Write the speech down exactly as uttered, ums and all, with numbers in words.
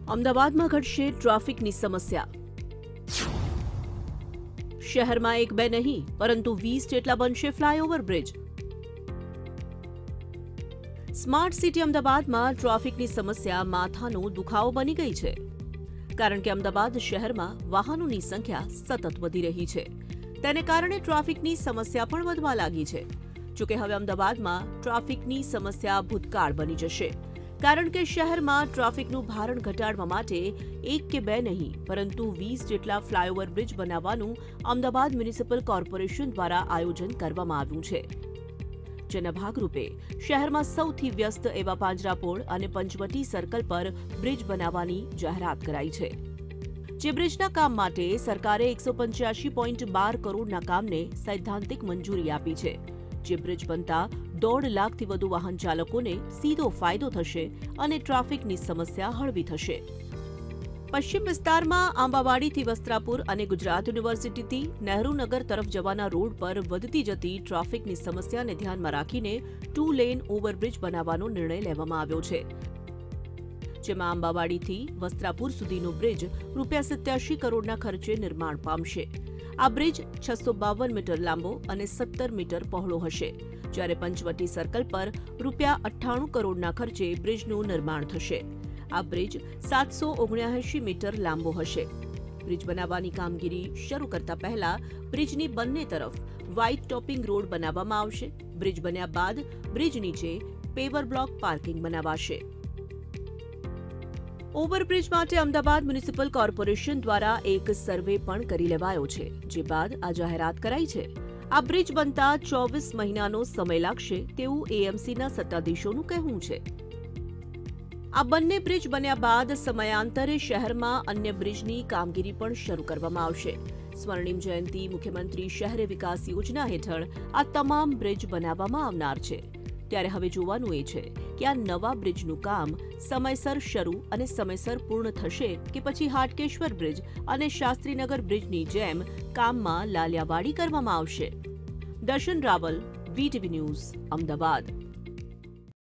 અમદાવાદમાં ઘટશે ટ્રાફિકની સમસ્યા. શહેરમાં એક બે નહીં પરંતુ વીસ જેટલા બનશે ફ્લાયઓવર બ્રિજ. સ્માર્ટ સિટી અમદાવાદમાં ટ્રાફિકની સમસ્યા માથાનો દુખાવો બની ગઈ છે. કારણ કે અમદાવાદ શહેરમાં વાહનોની સંખ્યા સતત વધી રહી છે. તેને કારણે ટ્રાફિકની સમસ્યા પણ વધવા લાગી છે. જોકે હવે અમદાવાદમાં ટ્રાફિકની સમસ્યા ભૂતકાળ બની જશે. કારણ કે શહેરમાં ટ્રાફિકનું ભારણ ઘટાડવા માટે એક કે બે નહીં પરંતુ વીસ જેટલા ફ્લાયઓવર બ્રિજ બનાવવાનું અમદાવાદ મ્યુનિસિપલ કોર્પોરેશન દ્વારા આયોજન કરવામાં આવ્યું છે. જેના ભાગરૂપે શહેરમાં સૌથી વ્યસ્ત એવા પાંજરાપોળ અને પંચવટી સર્કલ પર બ્રિજ બનાવવાની જાહેરાત કરાઈ છે. જે બ્રિજના કામ માટે સરકારે એકસો પંચ્યાસી પોઈન્ટ બાર કરોડના કામને સૈદ્ધાંતિક મંજૂરી આપી છે. જે બ્રિજ બનતા દોઢ લાખથી વધુ વાહન ચાલકોને સીધો ફાયદો થશે અને ટ્રાફિકની સમસ્યા હળવી થશે. પશ્ચિમ વિસ્તારમાં આંબાવાડીથી વસ્ત્રાપુર અને ગુજરાત યુનિવર્સિટીથી નહેરુનગર તરફ જવાના રોડ પર વધતી જતી ટ્રાફિકની સમસ્યાને ધ્યાનમાં રાખીને ટુ લેન ઓવરબ્રિજ બનાવવાનો નિર્ણય લેવામાં આવ્યો છે. જેમાં આંબાવાડીથી વસ્ત્રાપુર સુધીનો બ્રિજ રૂપિયા સત્યાસી કરોડના ખર્ચે નિર્માણ પામશે. આ બ્રિજ છસો બાવન મીટર લાંબો અને સત્તર મીટર પહોળો હશે. જ્યારે પંચવટી સર્કલ પર રૂપિયા અઠ્ઠાણું કરોડના ખર્ચે બ્રિજનું નિર્માણ થશે. આ બ્રિજ સાતસો ઓગણ્યાએંશી મીટર લાંબો હશે. બ્રિજ બનાવવાની કામગીરી શરૂ કરતા પહેલા બ્રિજની બંને તરફ વ્હાઇટ ટોપિંગ રોડ બનાવવામાં આવશે. બ્રિજ બન્યા બાદ બ્રિજ નીચે પેવર બ્લોક પાર્કિંગ બનાવાશે. ઓવરબ્રિજ માટે અમદાવાદ મ્યુનિસિપલ કોર્પોરેશન દ્વારા એક સર્વે પણ કરી લેવાયો છે. જે બાદ આ જાહેરાત કરાઈ છે. આ બ્રિજ બનતા ચોવીસ મહિનાનો સમય લાગશે તેવું એએમસીના સત્તાધીશોનું કહેવું છે. આ બંને બ્રિજ બન્યા બાદ સમયાંતરે શહેરમાં અન્ય બ્રિજની કામગીરી પણ શરૂ કરવામાં આવશે. સ્વર્ણિમ જયંતી મુખ્યમંત્રી શહેરી વિકાસ યોજના હેઠળ આ તમામ બ્રિજ બનાવવામાં આવનાર છે. ત્યારે હવે જોવાનું એ છે કે આ નવા બ્રિજનું કામ સમયસર શરૂ અને સમયસર પૂર્ણ થશે કે પછી હાટકેશ્વર બ્રિજ અને શાસ્ત્રીનગર બ્રિજની જેમ કામમાં લાલિયાવાડી કરવામાં આવશે. દર્શન રાવલ, વીટીવી ન્યૂઝ, અમદાવાદ.